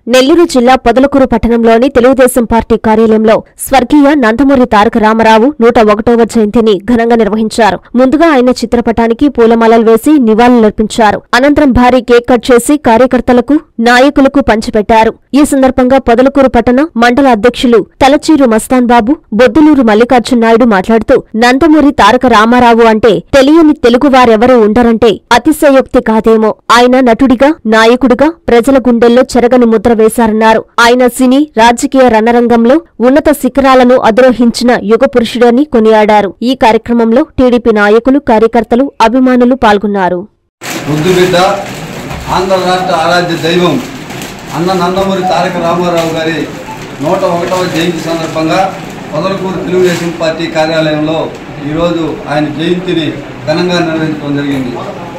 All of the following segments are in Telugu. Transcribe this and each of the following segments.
నెల్లూరు జిల్లా పొదలకూరు పట్టణంలోని తెలుగుదేశం పార్టీ కార్యాలయంలో స్వర్గీయ నందమూరి తారక రామారావు 101వ జయంతిని ఘనంగా నిర్వహించారు. ముందుగా ఆయన చిత్రపటానికి పూలమాలలు వేసి నివాళులర్పించారు. అనంతరం భారీ కేక్ కట్ చేసి కార్యకర్తలకు, నాయకులకు పంచిపెట్టారు. ఈ సందర్భంగా పొదలకూరు పట్టణ మండల అధ్యక్షులు తలచీరు మస్తాన్ బాబు, బొద్దులూరు మల్లికార్జున నాయుడు మాట్లాడుతూ, నందమూరి తారక రామారావు అంటే తెలియని తెలుగువారెవరూ ఉండరంటే అతిశయోక్తి కాదేమో. ఆయన నటుడిగా, నాయకుడిగా ప్రజల గుండెల్లో చెరగని ముద్ర వేశారన్నారు. ఆయన సినీ, రాజకీయ రణరంగంలో ఉన్నత శిఖరాలను అధిరోహించిన యుగ పురుషుడని కొనియాడారు. ఈ కార్యక్రమంలో టీడీపీ నాయకులు, కార్యకర్తలు, అభిమానులు పాల్గొన్నారు. ముద్దుబిడ్డ, ఆంధ్ర రాష్ట్ర ఆరాధ్య దైవం అన్న నందమూరి తారక రామారావు గారి 101వ జయంతి సందర్భంగా పొదలకూరు తెలుగుదేశం పార్టీ కార్యాలయంలో ఈరోజు ఆయన జయంతిని ఘనంగా నిర్వహించడం జరిగింది.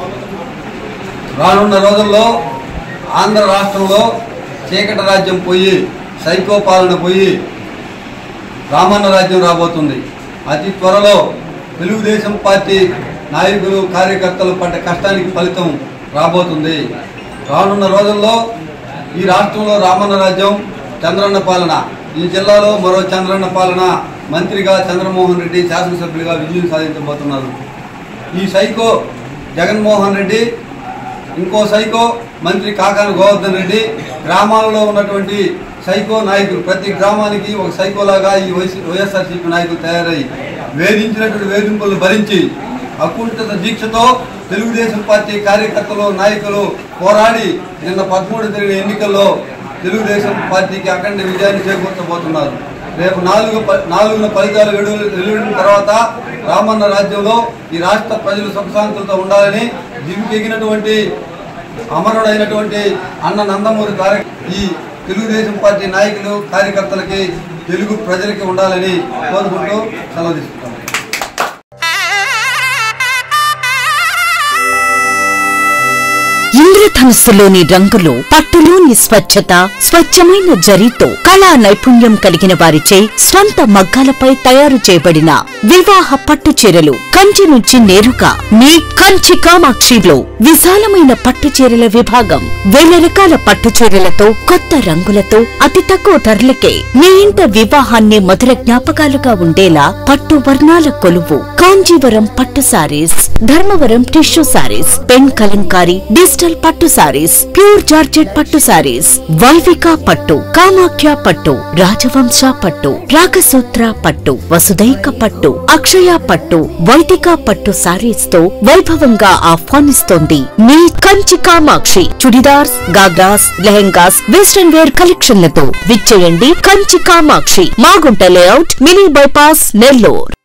రానున్న రోజుల్లో ఆంధ్ర రాష్ట్రంలో చీకటి రాజ్యం పోయి, సైకో పాలన పోయి రామన్న రాజ్యం రాబోతుంది. అతి త్వరలో తెలుగుదేశం పార్టీ నాయకులు, కార్యకర్తలు పడ్డ కష్టానికి ఫలితం రాబోతుంది. రానున్న రోజుల్లో ఈ రాష్ట్రంలో రామన్న రాజ్యం, చంద్రన్న పాలన, ఈ జిల్లాలో మరో చంద్రన్న పాలన, మంత్రిగా చంద్రమోహన్ రెడ్డి, శాసనసభ్యులుగా విజయం సాధించబోతున్నారు. ఈ సైకో జగన్మోహన్ రెడ్డి, ఇంకో సైకో మంత్రి కాకాని గోవర్ధన్ రెడ్డి, గ్రామాలలో ఉన్నటువంటి సైకో నాయకులు, ప్రతి గ్రామానికి ఒక సైకోలాగా ఈ వైఎస్ఆర్సీపీ నాయకులు తయారై వేధించినటువంటి వేధింపులను భరించి అకుంఠిత దీక్షతో తెలుగుదేశం పార్టీ కార్యకర్తలు, నాయకులు పోరాడి నిన్న 13 జరిగిన ఎన్నికల్లో తెలుగుదేశం పార్టీకి అఖండ విజయాన్ని చేకూర్చబోతున్నారు. రేపు 4న ఫలితాలు వెలువడిన తర్వాత రామన్న రాజ్యంలో ఈ రాష్ట్ర ప్రజలు సుఖశాంతులతో ఉండాలని దివికెగినటువంటి అమరుడైనటువంటి అన్న నందమూరి తారక ఈ తెలుగుదేశం పార్టీ నాయకులు, కార్యకర్తలకి, తెలుగు ప్రజలకి ఉండాలని కోరుకుంటూ సెలవు తీసుకుంటాం. ఇంద్రధనుస్సులోని రంగులు, పట్టులోని స్వచ్ఛత, స్వచ్ఛమైన జరీతో కళా నైపుణ్యం కలిగిన వారిచే స్వంత మగ్గాలపై తయారు చేయబడిన వివాహ పట్టు చీరలు కంచి నుంచి నేరుగా మీ కంచి కామాక్షిలో విశాలమైన పట్టు చీరల విభాగం. 1000 రకాల పట్టు చీరలతో, కొత్త రంగులతో, అతి తక్కువ ధరలకే మీ ఇంట వివాహాన్ని మధుర జ్ఞాపకాలుగా ఉండేలా పట్టు వర్ణాల కొలువు కాంజీవరం పట్టు sarees, Dharmavaram tissue sarees, pen Kalamkari, digital పట్టు సారీస్, ప్యూర్ జార్జెట్ పట్టు సారీస్, వైవిక పట్టు, కామాఖ్య పట్టు, రాజవంశ పట్టు, రాగసూత్ర పట్టు, వసుదైక పట్టు, అక్షయ పట్టు, వైదిక పట్టు సారీస్ తో వైభవంగా ఆహ్వానిస్తోంది మీ కంచి కామాక్షి. చుడిదార్స్, గాగ్రాస్, లెహెంగాస్, వెస్టర్న్ వేర్ కలెక్షన్లతో విచ్చేయండి Kanchi Kamakshi, Magunta layout, mini bypass, Nellore.